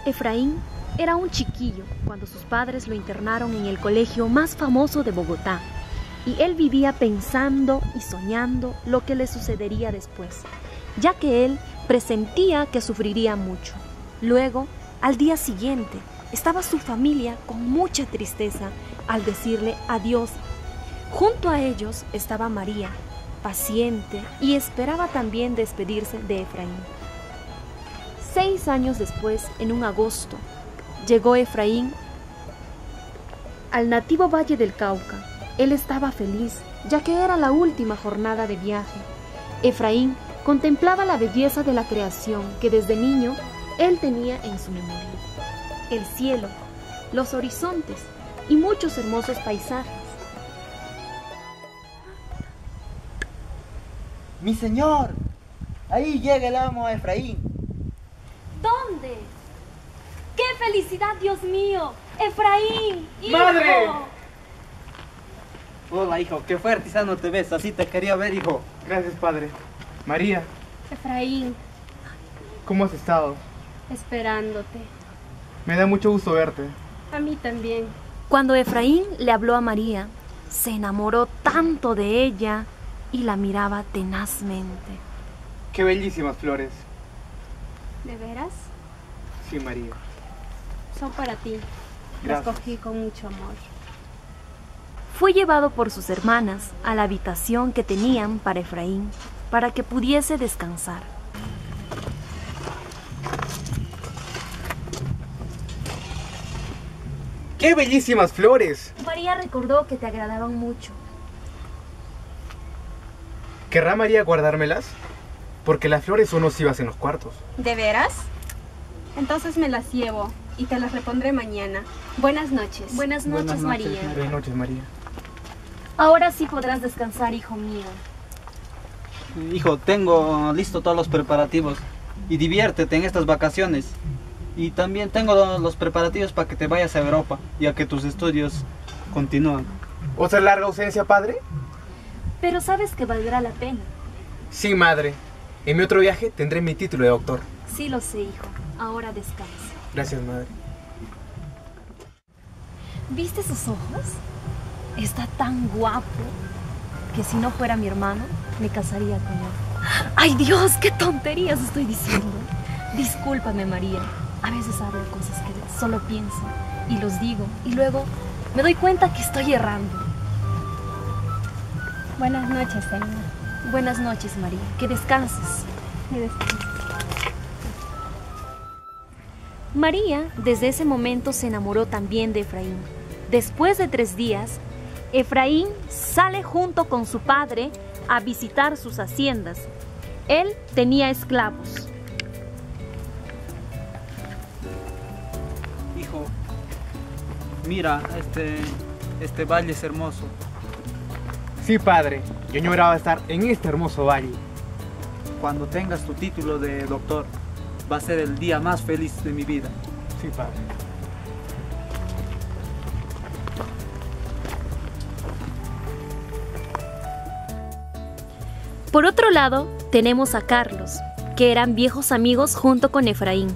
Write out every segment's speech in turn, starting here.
Efraín era un chiquillo cuando sus padres lo internaron en el colegio más famoso de Bogotá, y él vivía pensando y soñando lo que le sucedería después, ya que él presentía que sufriría mucho. Luego, al día siguiente, estaba su familia con mucha tristeza al decirle adiós. Junto a ellos estaba María, paciente, y esperaba también despedirse de Efraín. 6 años después, en un agosto, llegó Efraín al nativo Valle del Cauca. Él estaba feliz, ya que era la última jornada de viaje. Efraín contemplaba la belleza de la creación que desde niño él tenía en su memoria. El cielo, los horizontes y muchos hermosos paisajes. ¡Mi señor! Ahí llega el amo Efraín. ¿Dónde? ¡Qué felicidad, Dios mío! ¡Efraín! ¡Hijo! ¡Madre! Hola, hijo, qué fuerte sano te ves. Así te quería ver, hijo. Gracias, padre. María, Efraín, ¿cómo has estado? esperándote. Me da mucho gusto verte. A mí también. Cuando Efraín le habló a María, se enamoró tanto de ella y la miraba tenazmente. Qué bellísimas flores. ¿De veras? Sí, María. Son para ti. Gracias. Las cogí con mucho amor. Fue llevado por sus hermanas a la habitación que tenían para Efraín, para que pudiese descansar. ¡Qué bellísimas flores! María recordó que te agradaban mucho. ¿Querrá María guardármelas? Porque las flores son nocivas en los cuartos. ¿De veras? Entonces me las llevo y te las repondré mañana. Buenas noches. Buenas noches, María. Buenas noches, María. Ahora sí podrás descansar, hijo mío. Hijo, tengo listo todos los preparativos. Y diviértete en estas vacaciones. Y también tengo los preparativos para que te vayas a Europa, ya que tus estudios continúan. ¿Otra larga ausencia, padre? Pero sabes que valdrá la pena. Sí, madre. En mi otro viaje tendré mi título de doctor. Sí lo sé, hijo. Ahora descansa. Gracias, madre. ¿Viste sus ojos? Está tan guapo que si no fuera mi hermano, me casaría con él. ¡Ay, Dios! ¡Qué tonterías estoy diciendo! Discúlpame, María. A veces hablo cosas que solo pienso y los digo y luego me doy cuenta que estoy errando. Buenas noches, señor. Buenas noches, María. Que descanses. Que descanses. María desde ese momento se enamoró también de Efraín. Después de 3 días, Efraín sale junto con su padre a visitar sus haciendas. Él tenía esclavos. Hijo, mira, este valle es hermoso. Sí, padre. Yo añoraba estar en este hermoso valle. Cuando tengas tu título de doctor, va a ser el día más feliz de mi vida. Sí, padre. Por otro lado, tenemos a Carlos, que eran viejos amigos junto con Efraín.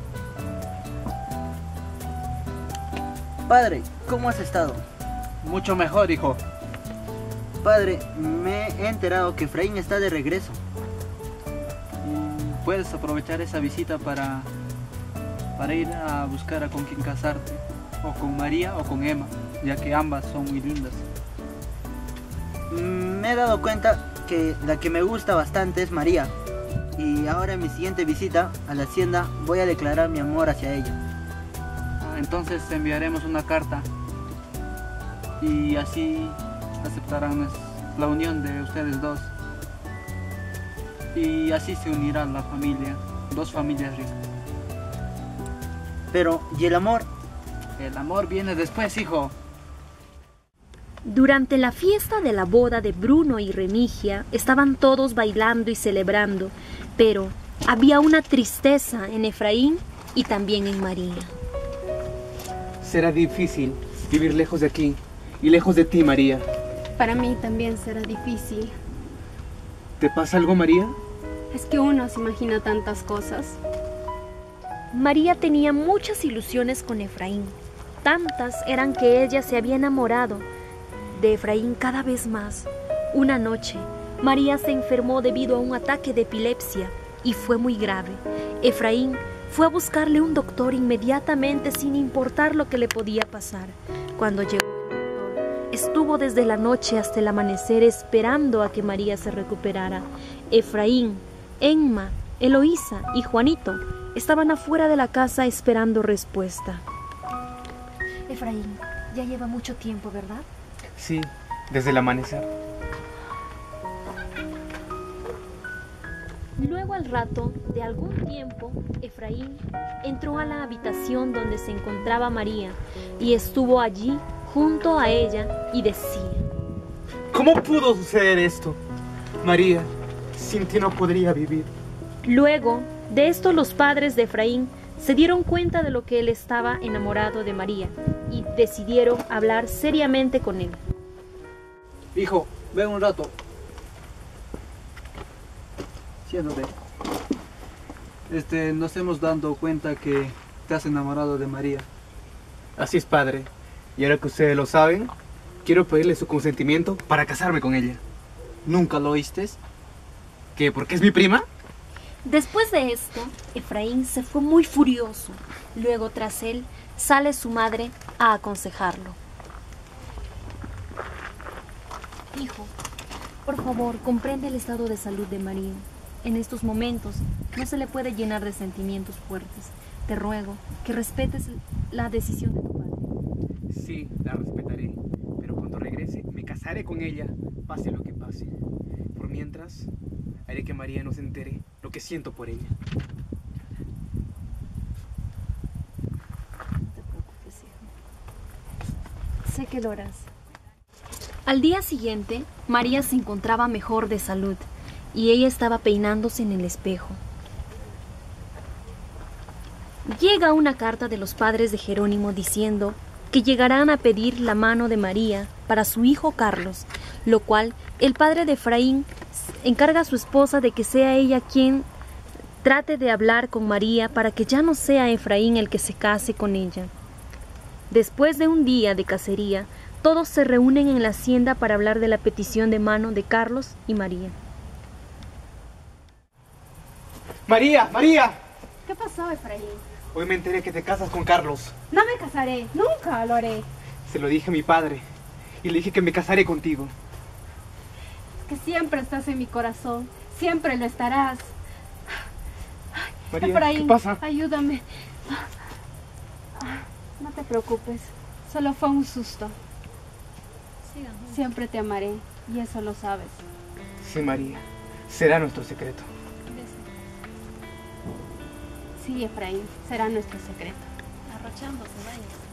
Padre, ¿cómo has estado? Mucho mejor, hijo. Padre, me he enterado que Efraín está de regreso. Puedes aprovechar esa visita para ir a buscar a con quién casarte, o con María o con Emma, ya que ambas son muy lindas. Me he dado cuenta que la que me gusta bastante es María, y ahora en mi siguiente visita a la hacienda voy a declarar mi amor hacia ella. Entonces enviaremos una carta y así aceptarán la unión de ustedes dos. Y así se unirá la familia, 2 familias ricas. Pero, ¿y el amor? El amor viene después, hijo. Durante la fiesta de la boda de Bruno y Remigia, estaban todos bailando y celebrando, pero había una tristeza en Efraín y también en María. Será difícil vivir lejos de aquí y lejos de ti, María. Para mí también será difícil. ¿Te pasa algo, María? Es que uno se imagina tantas cosas. María tenía muchas ilusiones con Efraín. Tantas eran que ella se había enamorado de Efraín cada vez más. Una noche, María se enfermó debido a un ataque de epilepsia y fue muy grave. Efraín fue a buscarle un doctor inmediatamente sin importar lo que le podía pasar. Cuando llegó el doctor, estuvo desde la noche hasta el amanecer esperando a que María se recuperara. Efraín, Emma, Eloísa y Juanito estaban afuera de la casa esperando respuesta. Efraín, ya lleva mucho tiempo, ¿verdad? Sí, desde el amanecer. Luego, al rato de algún tiempo, Efraín entró a la habitación donde se encontraba María y estuvo allí junto a ella y decía: ¿Cómo pudo suceder esto? María, sin ti no podría vivir. Luego de esto, los padres de Efraín se dieron cuenta de lo que él estaba enamorado de María y decidieron hablar seriamente con él. Hijo, ven un rato. Siéntate. Nos hemos dado cuenta que te has enamorado de María. Así es, padre. Y ahora que ustedes lo saben, quiero pedirle su consentimiento para casarme con ella. ¿Nunca lo oíste? ¿Qué? ¿Porque es mi prima? Después de esto, Efraín se fue muy furioso. Luego, tras él, sale su madre a aconsejarlo. Hijo, por favor, comprende el estado de salud de María. En estos momentos no se le puede llenar de sentimientos fuertes. Te ruego que respetes la decisión de tu padre. Sí, la respetaré. Pero cuando regrese, me casaré con ella, pase lo que pase. Por mientras, haré que María no se entere lo que siento por ella. No te preocupes, hijo. Sé que lo harás. Al día siguiente, María se encontraba mejor de salud y ella estaba peinándose en el espejo. Llega una carta de los padres de Jerónimo diciendo que llegarán a pedir la mano de María para su hijo Carlos, lo cual el padre de Efraín encarga a su esposa de que sea ella quien trate de hablar con María para que ya no sea Efraín el que se case con ella. Después de un día de cacería, todos se reúnen en la hacienda para hablar de la petición de mano de Carlos y María. ¡María! ¡María! ¿Qué pasó, Efraín? Hoy me enteré que te casas con Carlos. No me casaré, nunca lo haré. Se lo dije a mi padre y le dije que me casaré contigo. Que siempre estás en mi corazón, siempre lo estarás. María, Efraín, ¿qué pasa? ayúdame. No te preocupes, solo fue un susto. Siempre te amaré y eso lo sabes. Sí, María, será nuestro secreto. Sí, Efraín, será nuestro secreto. Arrochándose, vaya.